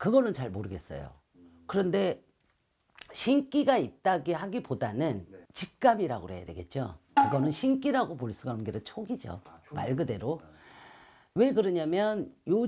그거는 잘 모르겠어요. 그런데 신기가 있다기 하기보다는 직감이라고 그래야 되겠죠. 그거는 신기라고 볼 수가 없는 게 촉이죠. 말 그대로. 왜 그러냐면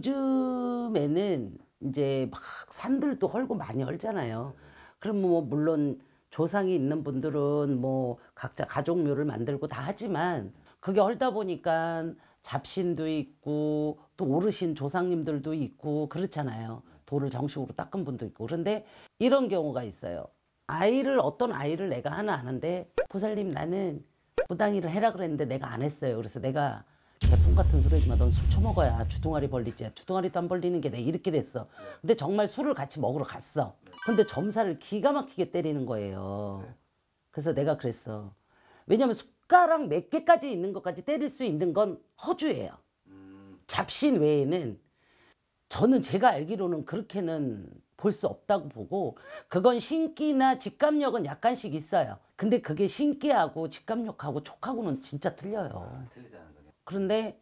요즘에는 이제 막 산들도 헐고 많이 헐잖아요. 그럼 뭐 물론 조상이 있는 분들은 뭐 각자 가족묘를 만들고 다 하지만 그게 헐다 보니까 잡신도 있고 또 어르신 조상님들도 있고 그렇잖아요. 돌을 정식으로 닦은 분도 있고. 그런데 이런 경우가 있어요. 어떤 아이를 내가 하나 아는데 보살님 나는 무당일을 해라 그랬는데 내가 안 했어요. 그래서 내가 개폰 같은 소리 하지 마. 넌 술 처먹어야 주둥아리 벌리지. 주둥아리도 안 벌리는 게 내 이렇게 됐어. 근데 정말 술을 같이 먹으러 갔어. 근데 점사를 기가 막히게 때리는 거예요. 그래서 내가 그랬어. 왜냐면 숟가락 몇 개까지 있는 것까지 때릴 수 있는 건 허주예요. 잡신 외에는 저는 제가 알기로는 그렇게는 볼 수 없다고 보고 그건 신기나 직감력은 약간씩 있어요. 근데 그게 신기하고 직감력하고 촉하고는 진짜 틀려요. 그런데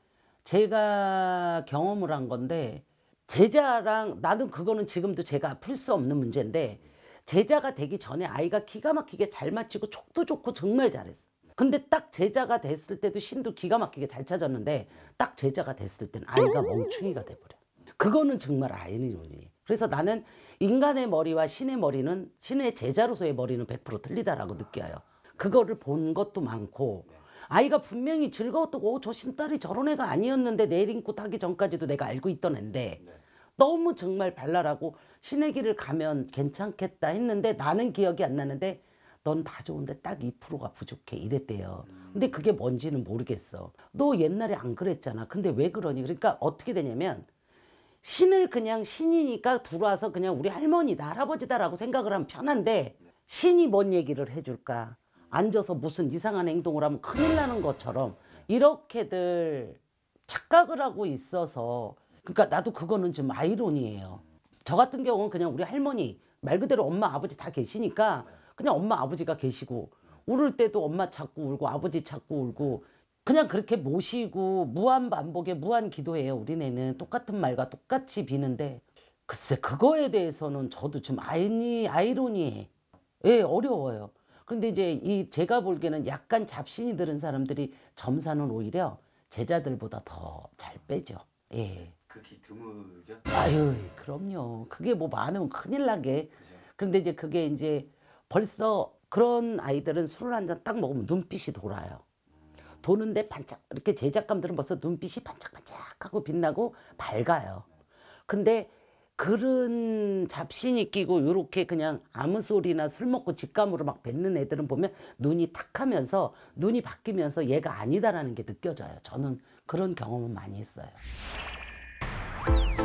제가 경험을 한 건데 제자랑 나는 그거는 지금도 제가 풀 수 없는 문제인데 제자가 되기 전에 아이가 기가 막히게 잘 맞히고 촉도 좋고 정말 잘했어. 근데 딱 제자가 됐을 때도 신도 기가 막히게 잘 찾았는데 딱 제자가 됐을 때는 아이가 멍충이가 돼버려. 그거는 정말 아이러니. 그래서 나는 인간의 머리와 신의 머리는 신의 제자로서의 머리는 100% 틀리다라고 느껴요. 그거를 본 것도 많고 아이가 분명히 즐거웠고 저 신딸이 저런 애가 아니었는데 내린꽃 하기 전까지도 내가 알고 있던 애인데 너무 정말 발랄하고 신의 길을 가면 괜찮겠다 했는데 나는 기억이 안 나는데 넌 다 좋은데 딱 2%가 부족해 이랬대요. 근데 그게 뭔지는 모르겠어. 너 옛날에 안 그랬잖아. 근데 왜 그러니? 그러니까 어떻게 되냐면 신을 그냥 신이니까 들어와서 그냥 우리 할머니다 할아버지다라고 생각을 하면 편한데 신이 뭔 얘기를 해줄까? 앉아서 무슨 이상한 행동을 하면 큰일 나는 것처럼 이렇게들 착각을 하고 있어서 그러니까 나도 그거는 좀 아이러니예요. 저 같은 경우는 그냥 우리 할머니 말 그대로 엄마 아버지 다 계시니까 그냥 엄마 아버지가 계시고 울을 때도 엄마 찾고 울고 아버지 찾고 울고 그냥 그렇게 모시고 무한반복에 무한기도해요. 우리네는 똑같은 말과 똑같이 비는데 글쎄 그거에 대해서는 저도 좀 아이러니해. 예, 어려워요. 근데 이제 제가 보기에는 약간 잡신이 들은 사람들이 점사는 오히려 제자들보다 더 잘 빼죠. 예. 극히 드물죠? 아유, 그럼요. 그게 뭐 많으면 큰일 나게. 근데 이제 그게 이제 벌써 그런 아이들은 술을 한 잔 딱 먹으면 눈빛이 돌아요. 도는데 반짝 이렇게 제작감들은 벌써 눈빛이 반짝반짝하고 빛나고 밝아요. 근데 그런 잡신이 끼고 이렇게 그냥 아무 소리나 술 먹고 직감으로 막 뱉는 애들은 보면 눈이 탁 하면서 눈이 바뀌면서 얘가 아니다라는 게 느껴져요. 저는 그런 경험은 많이 했어요.